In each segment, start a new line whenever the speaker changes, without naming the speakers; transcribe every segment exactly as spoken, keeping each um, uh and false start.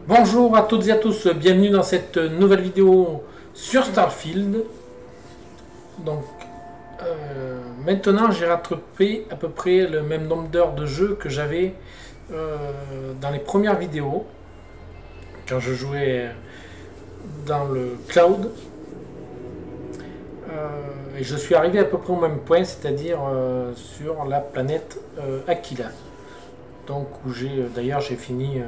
Bonjour à toutes et à tous, bienvenue dans cette nouvelle vidéo sur Starfield. Donc euh, maintenant j'ai rattrapé à peu près le même nombre d'heures de jeu que j'avais euh, dans les premières vidéos quand je jouais dans le cloud. Euh, et je suis arrivé à peu près au même point, c'est-à-dire euh, sur la planète euh, Aquila. Donc où j'ai d'ailleurs j'ai fini euh,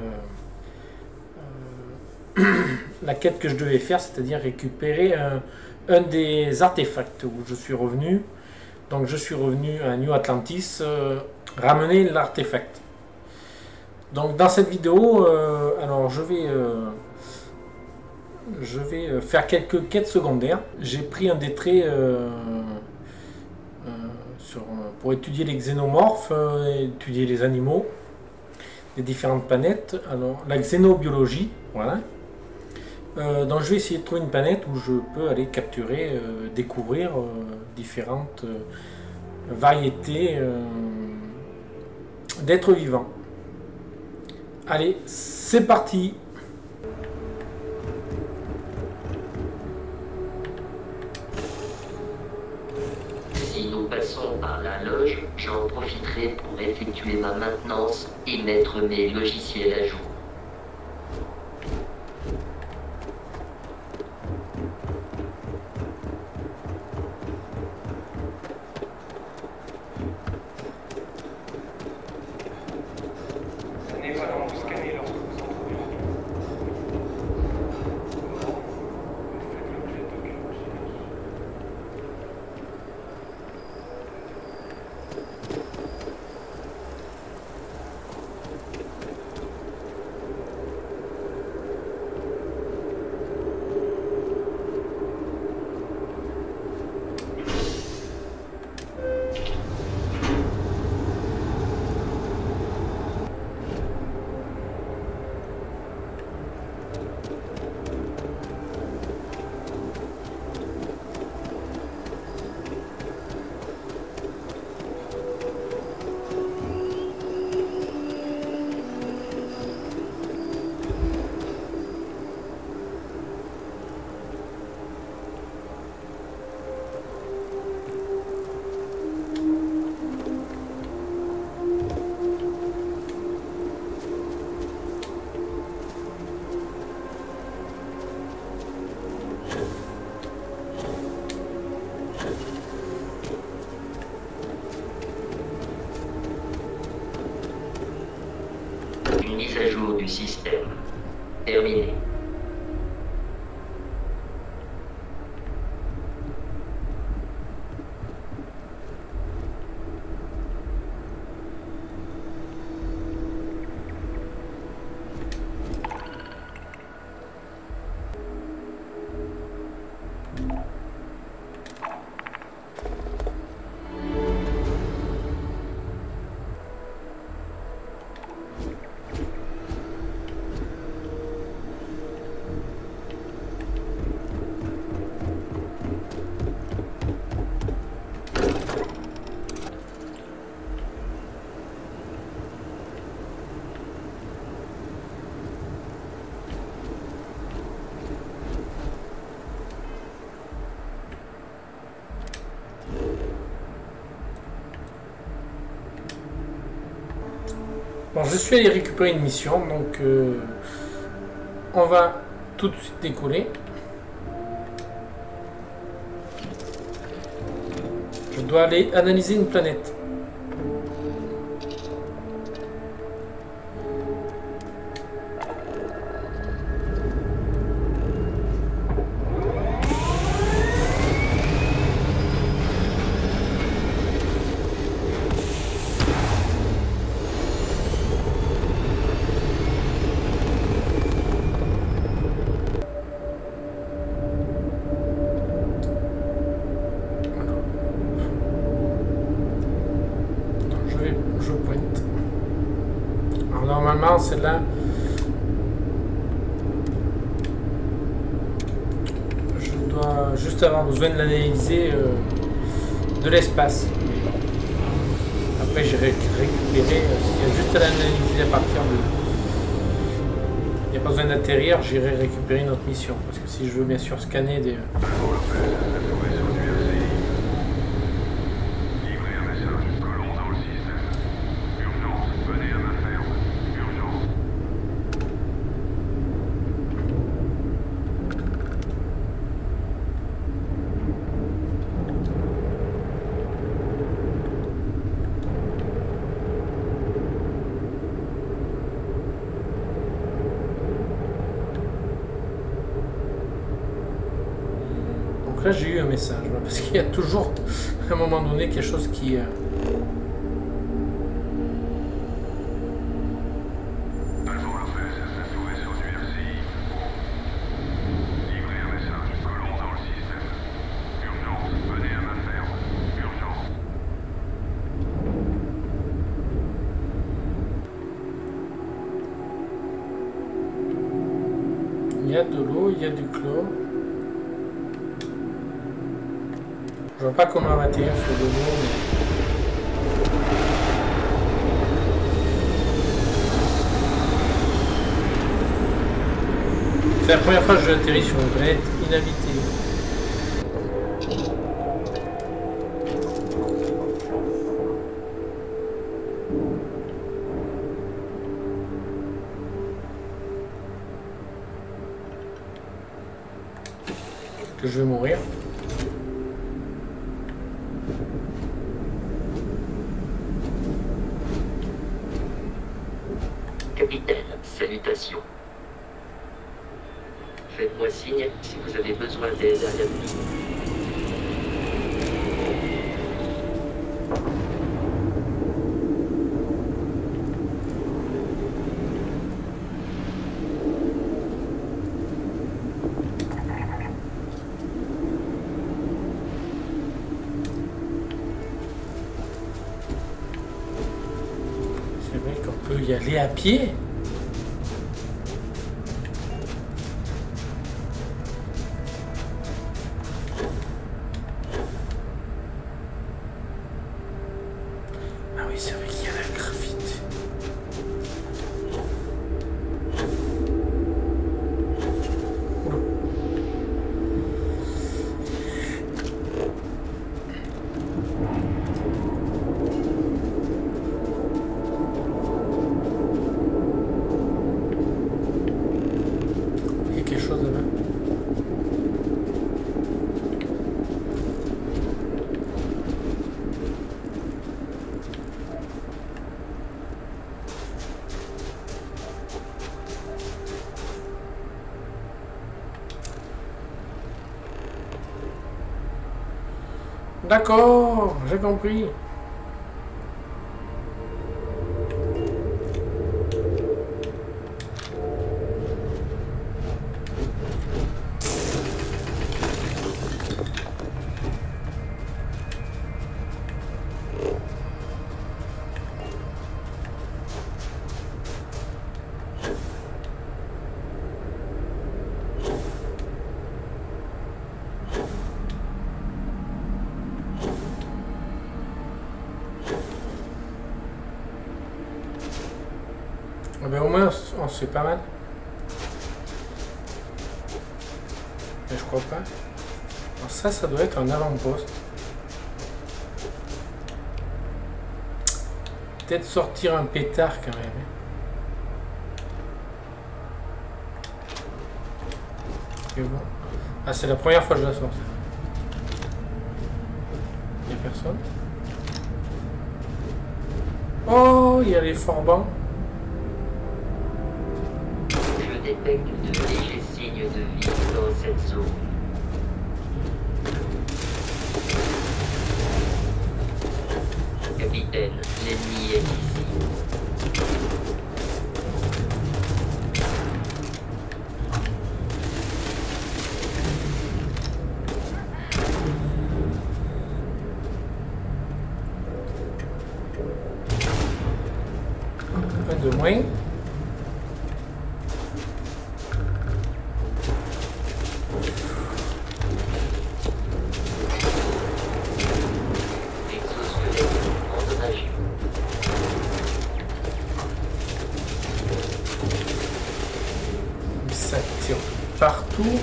euh, la quête que je devais faire, c'est-à-dire récupérer un, un des artefacts où je suis revenu. Donc je suis revenu à New Atlantis euh, ramener l'artefact. Donc dans cette vidéo, euh, alors je vais euh, je vais faire quelques quêtes secondaires. J'ai pris un des traits euh, euh, sur, pour étudier les xénomorphes, euh, étudier les animaux des différentes planètes. Alors la xénobiologie, voilà. Euh, donc je vais essayer de trouver une planète où je peux aller capturer, euh, découvrir euh, différentes euh, variétés euh, d'êtres vivants. Allez, c'est parti.
Si nous passons par la loge, j'en profiterai pour effectuer ma maintenance et mettre mes logiciels à jour.
Ce n'est pas long de scanner lorsque vous en trouvez envie. Faites l'objet d'aucune recherche.
Une mise à jour du système. Terminée.
Bon, je suis allé récupérer une mission, donc euh, on va tout de suite décoller. Je dois aller analyser une planète. Normalement, celle-là, je dois juste avoir besoin de l'analyser euh, de l'espace. Après, j'ai récupéré, euh, s'il y a juste à l'analyser à partir de, Il n'y a pas besoin d'atterrir, j'irai récupérer notre mission. Parce que si je veux bien sûr scanner des... Donc là j'ai eu un message, là, parce qu'il y a toujours à un moment donné quelque chose qui... Euh... Il y a de l'eau, il y a du chlore. Je vois pas comment atterrir sur de l'eau, mais... C'est la première fois que j'atterris sur une planète inhabitée. Que je vais mourir.
Capitaine, salutations. Faites-moi signe si vous avez besoin d'aide à l'avenir.
C'est vrai qu'on peut y aller à pied. Ah oui, c'est vrai qu'il y a la graphite. Oula. Il y a quelque chose là-bas. D'accord, j'ai compris. Ah ben au moins on se fait pas mal. Mais je crois pas. Alors ça, ça doit être un avant-poste. Peut-être sortir un pétard quand même. Et bon. Ah, c'est la première fois que je la sors. Il n'y a personne. Oh, il y a les forbans.
Je détecte de légers signes de vie dans cette zone. Capitaine, l'ennemi est ici.
Un de moins. ça tire partout.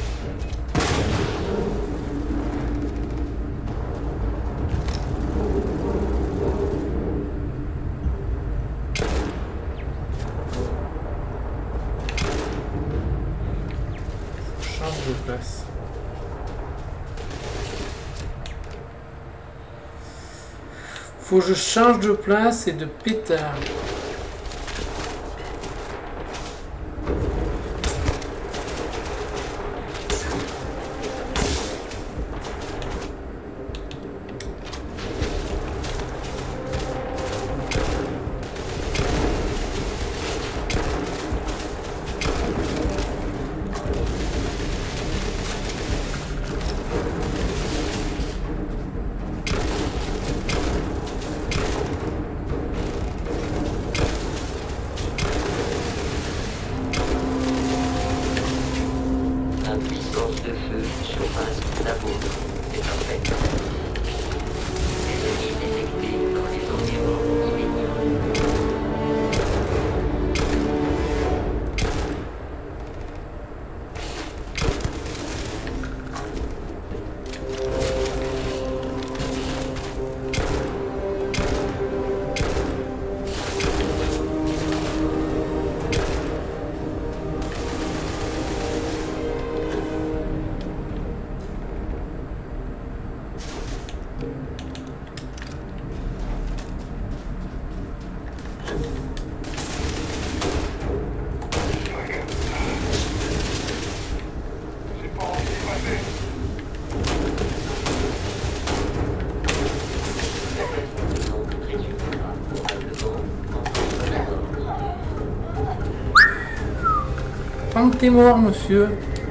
Change de place. Faut que je change de place et de pétard. Tant que t'es mort, monsieur.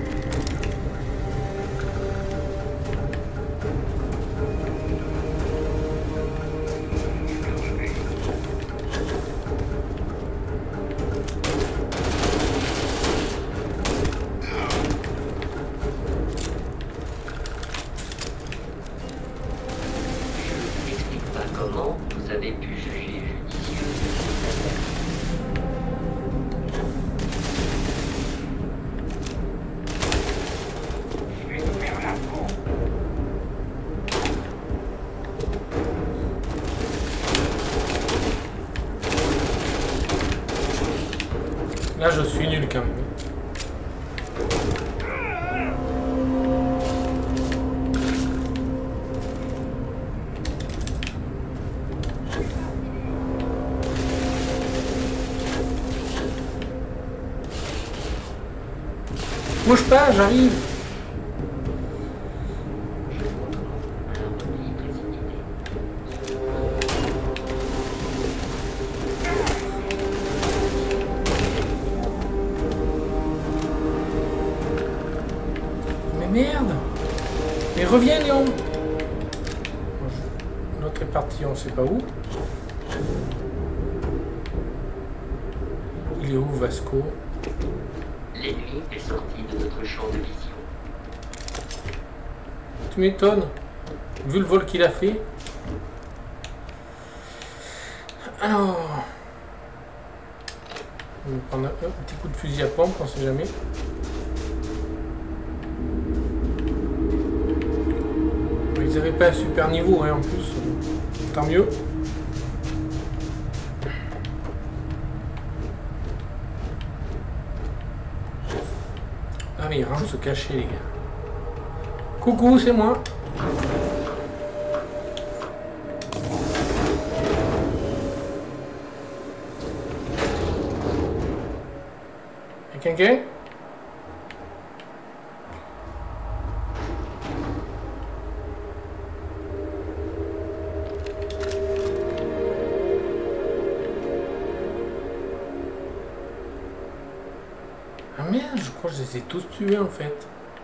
Là, je suis nul quand même. Bouge pas, j'arrive. Merde! Mais reviens, Léon! L'autre est parti, on sait pas où. Il est où, Vasco?
L'ennemi est sorti de notre champ de vision.
Tu m'étonnes, vu le vol qu'il a fait. Alors... On va prendre un, un petit coup de fusil à pompe, on sait jamais. Ils n'avaient pas un super niveau, hein, en plus. Tant mieux. Ah mais ils rentrent se cacher, les gars. Coucou, c'est moi. Y'a quelqu'un? Ah merde, je crois que je les ai tous tués en fait.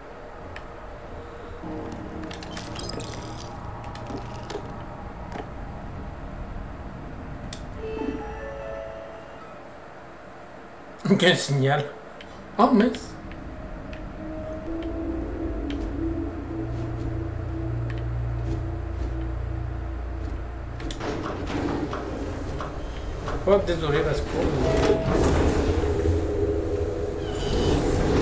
Quel signal? Oh mince. Oh désolé Vasco.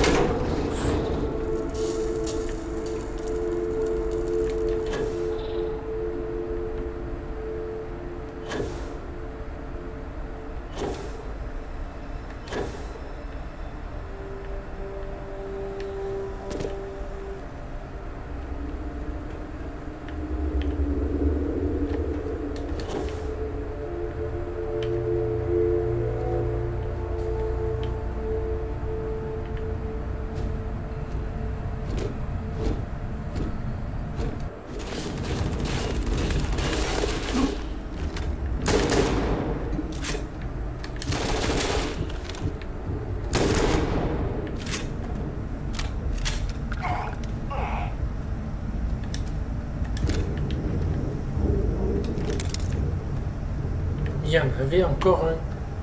y en avait encore un.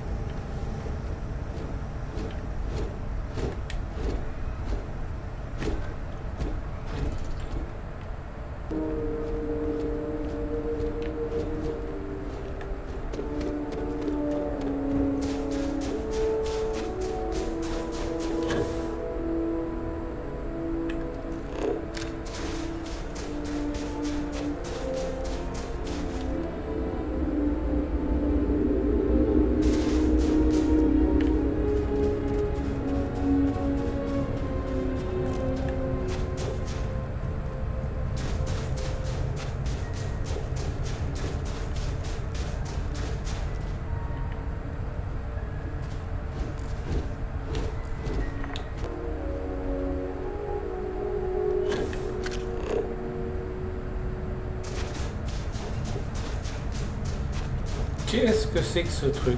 Qu'est-ce que c'est que ce truc?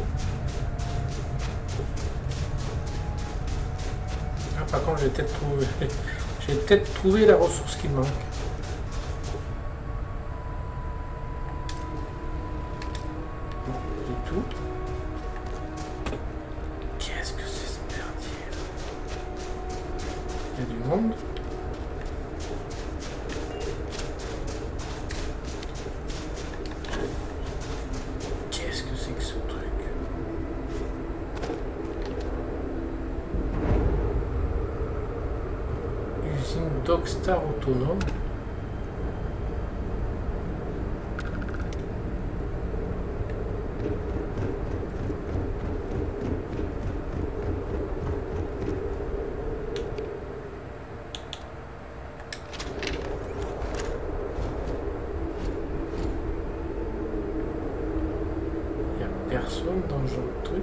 Ah, par contre, j'ai peut-être trouvé... j'ai peut-être trouvé la ressource qui me manque. Non, du tout. Qu'est-ce que c'est ce merdier? Il y a du monde. Dockstar autonome. Il n'y a personne dans ce genre de truc.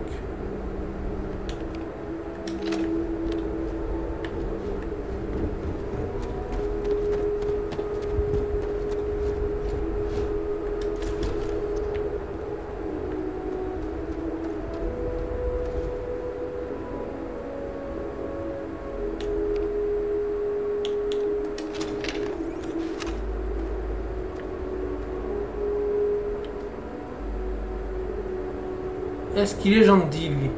Est-ce qu'il est gentil, lui?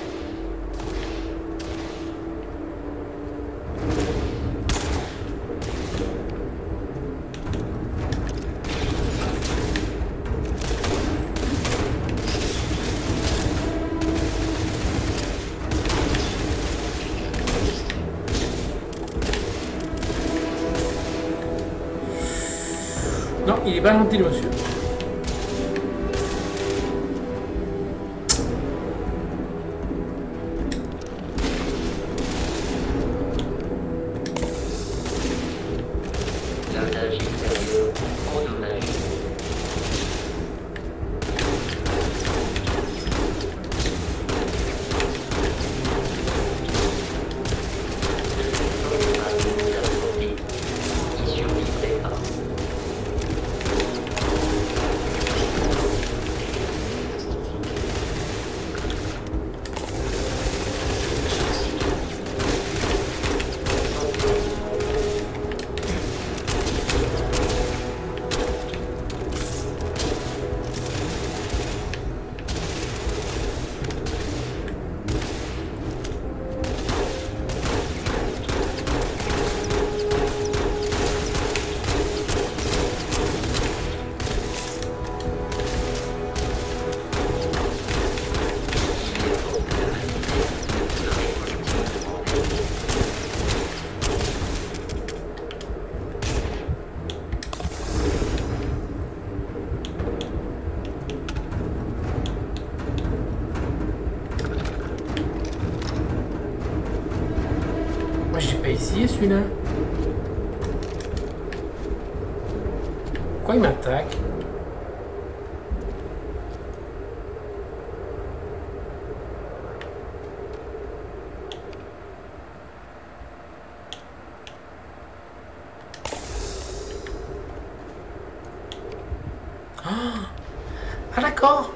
Non, il est pas gentil, le monsieur. Celui-là. Pourquoi il m'attaque? Ah d'accord.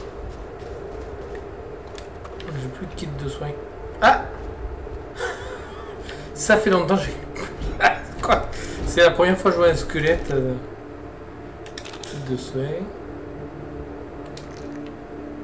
J'ai plus de kit de soins. Ah, ça fait longtemps que j'ai... Quoi? C'est la première fois que je vois un squelette. Euh... Kit de soins.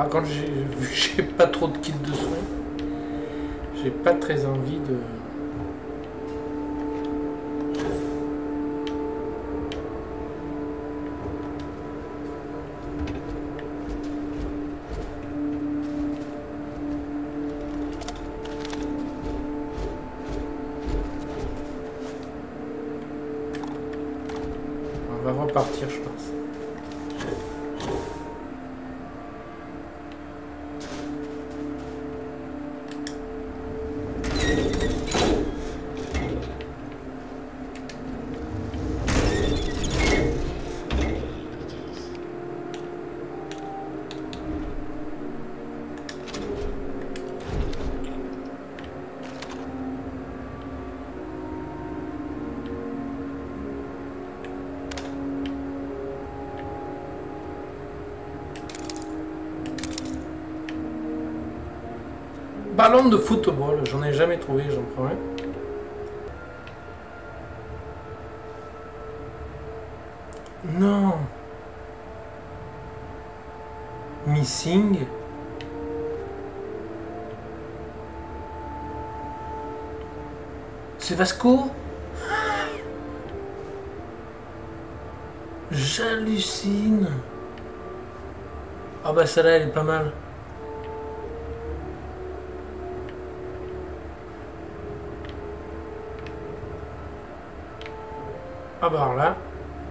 Par contre, j'ai vu que j'ai pas trop de kits de soins. J'ai pas très envie de... On va repartir, je pense. Ballon de football, j'en ai jamais trouvé, j'en prends un. Non. Missing. C'est Vasco? J'hallucine. Ah bah celle-là elle est pas mal. Ah bah alors là,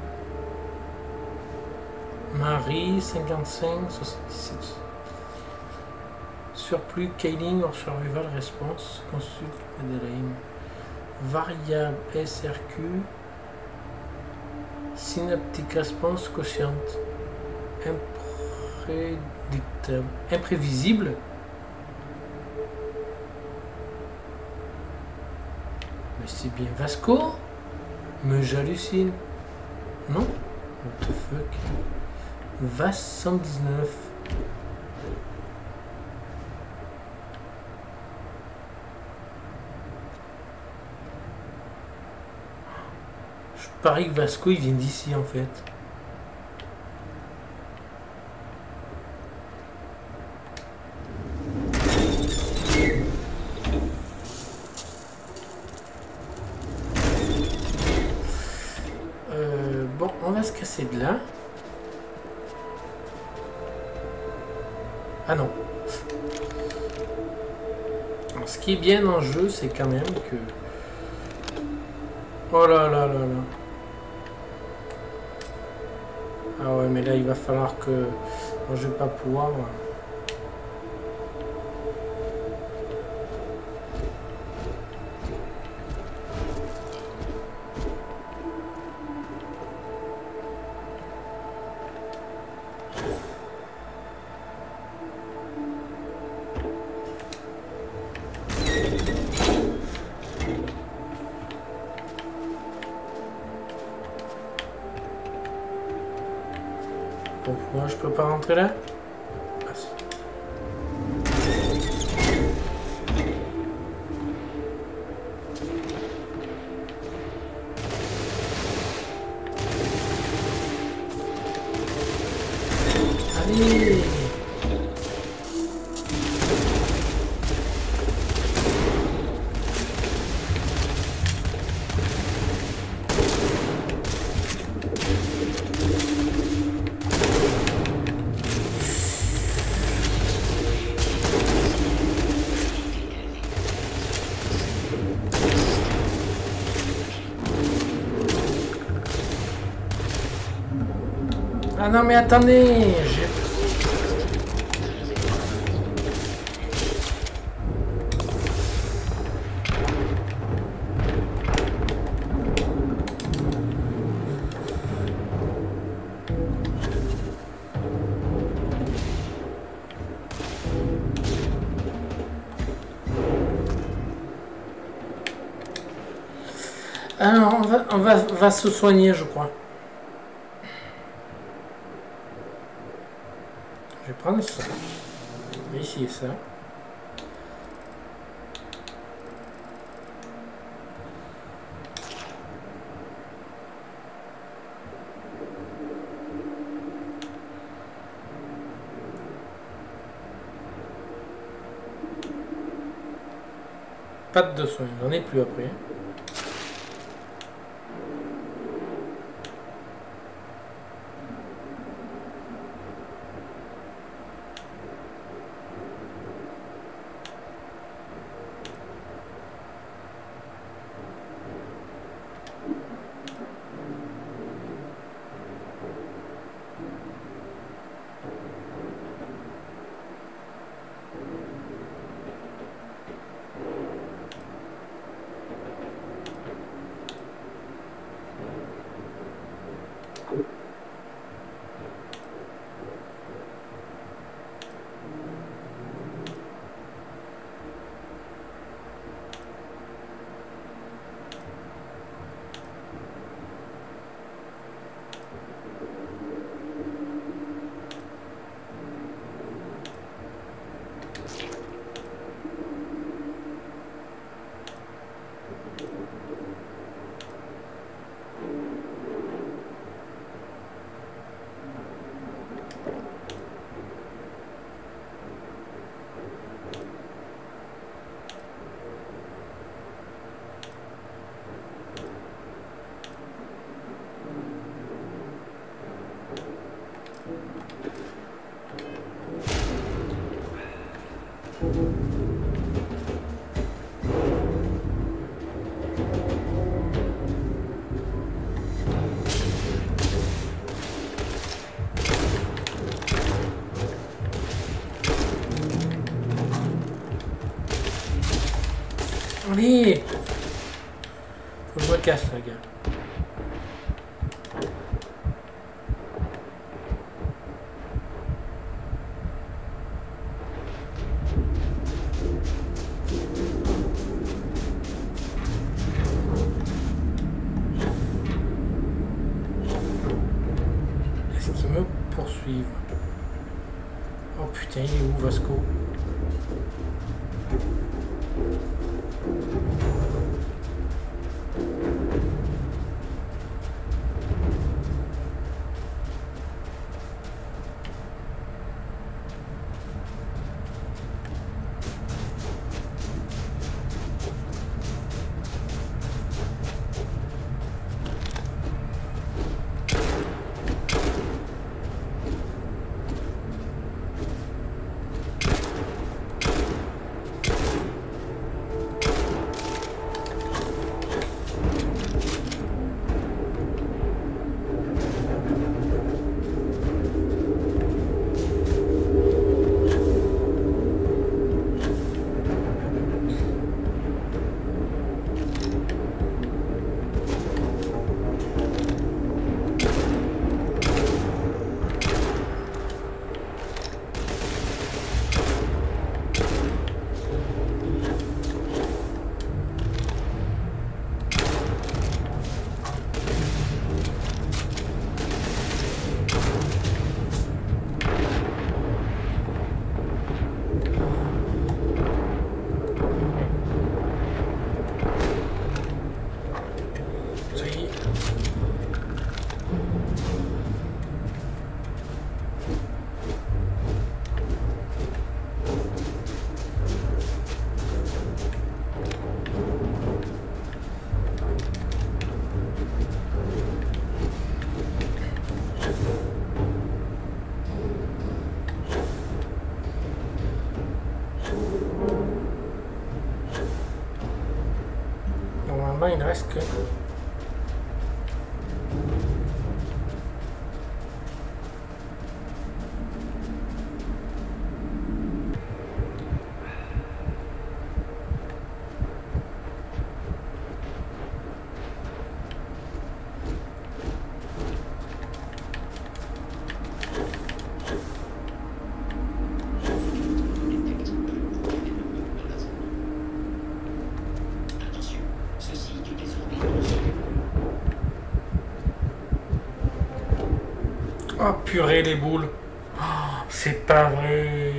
Marie, cinquante-cinq, soixante-dix-sept. Surplus, Kailing, hors survival, response, consulte, Adeline. Variable S R Q, synaptic response, quotient. Imprédictable, imprévisible. Mais c'est bien Vasco? Mais j'hallucine. Non? What the fuck? Vas cent dix-neuf. Je parie que Vasco il vient d'ici en fait. Se casser de là. Ah non. Alors, ce qui est bien en jeu, c'est quand même que... Oh là là là là. Ah ouais, mais là, il va falloir que... Moi, je vais pas pouvoir... Pourquoi je peux pas rentrer là? Ah, si. Allez! Ah non mais attendez, j'ai... Alors on va, on va, va se soigner je crois. Je vais prendre ça. Je vais essayer ça. Pas de soins, j'en ai plus après. Allez! Faut que je me casse, les gars. Est-ce qu'ils me poursuivent? Oh putain, il est où, Vasco? Il ne reste que... Oh purée les boules. Oh, c'est pas vrai.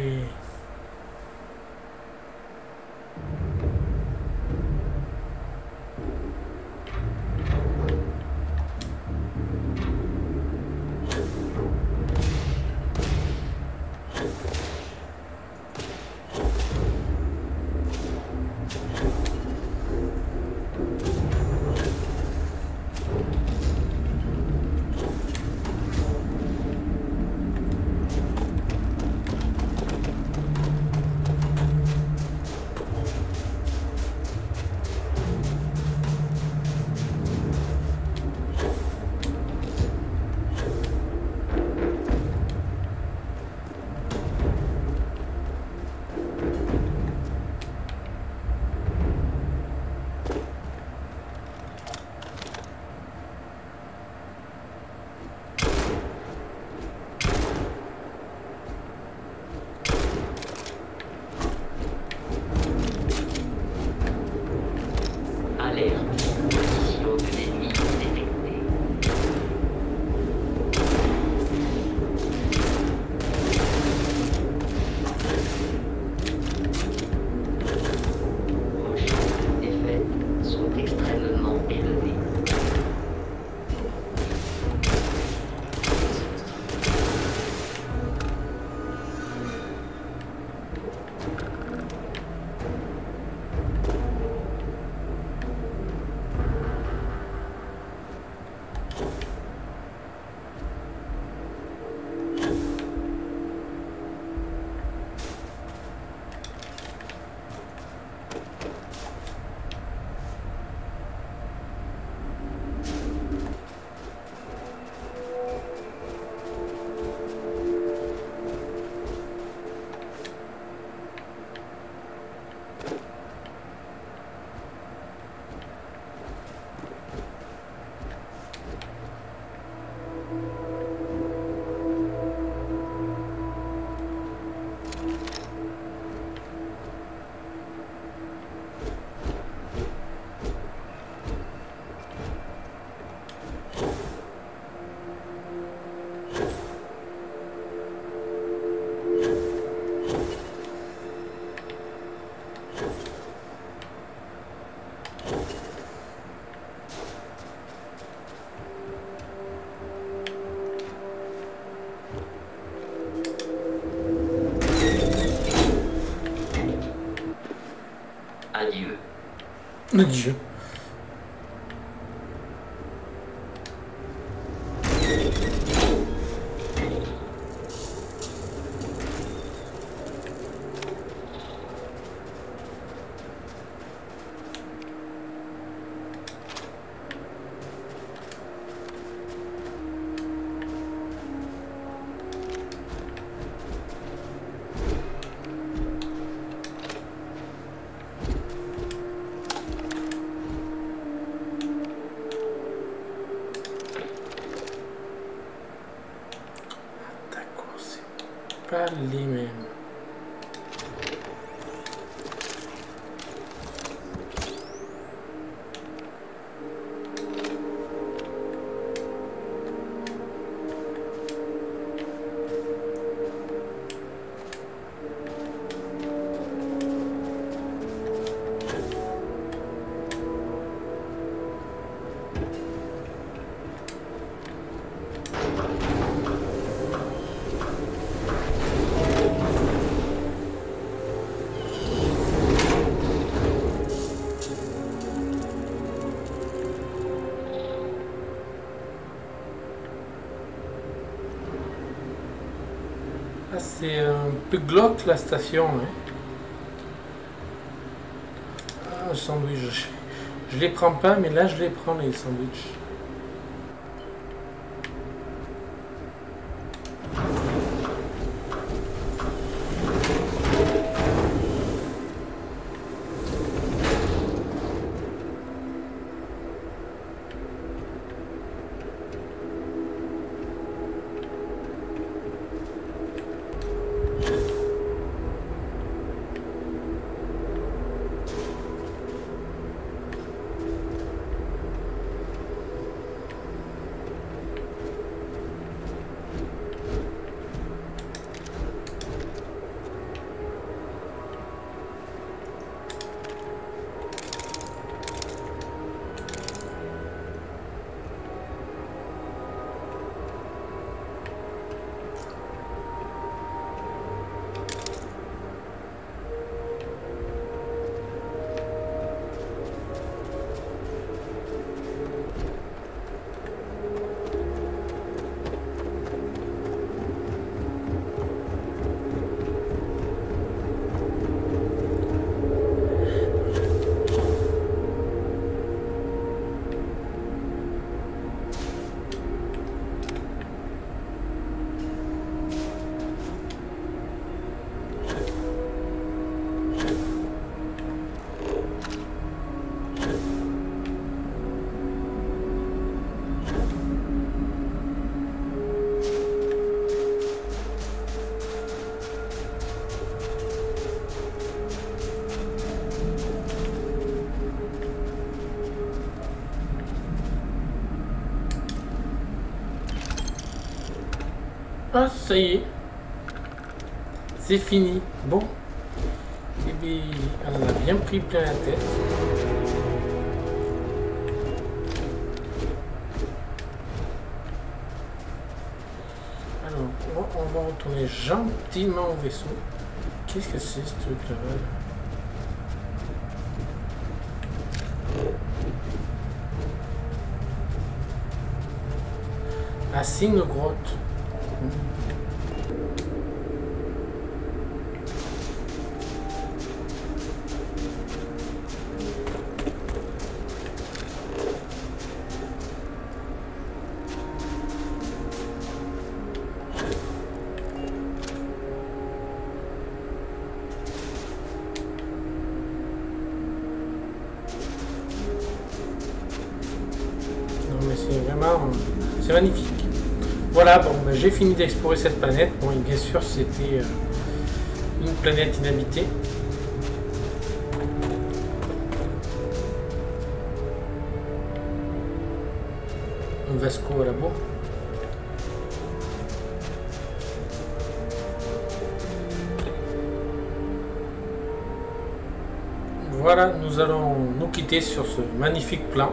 Le Dieu. Pas les mêmes. Ah, c'est un peu glauque la station. Hein. Ah, un sandwich. Je, je les prends pas, mais là je les prends les sandwichs. Ah, ça y est. C'est fini. Bon. Et bien, on en a bien pris plein la tête. Alors, on, on va retourner gentiment au vaisseau. Qu'est-ce que c'est ce truc-là? Ah, c'est une grotte. Non mais c'est vraiment... c'est magnifique. Voilà, bon, ben, j'ai fini d'explorer cette planète. Bon, et bien sûr, c'était euh, une planète inhabitée. Un Vasco à la bourre. Voilà, nous allons nous quitter sur ce magnifique plan.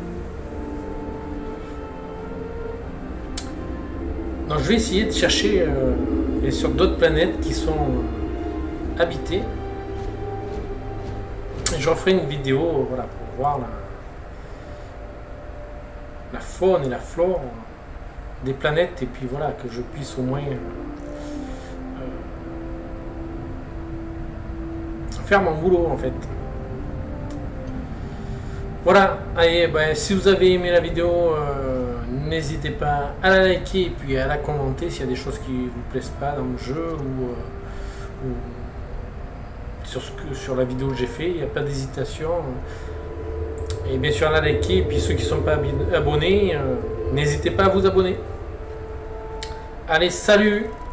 Donc, je vais essayer de chercher euh, sur d'autres planètes qui sont euh, habitées. Et je referai une vidéo, voilà, pour voir la, la faune et la flore des planètes, et puis voilà, que je puisse au moins euh, faire mon boulot en fait. Voilà, allez, ben, si vous avez aimé la vidéo, euh, n'hésitez pas à la liker et puis à la commenter s'il y a des choses qui vous plaisent pas dans le jeu ou, euh, ou sur, ce que, sur la vidéo que j'ai fait, il n'y a pas d'hésitation. Et bien sûr à la liker, et puis ceux qui ne sont pas abonnés, euh, n'hésitez pas à vous abonner. Allez, salut!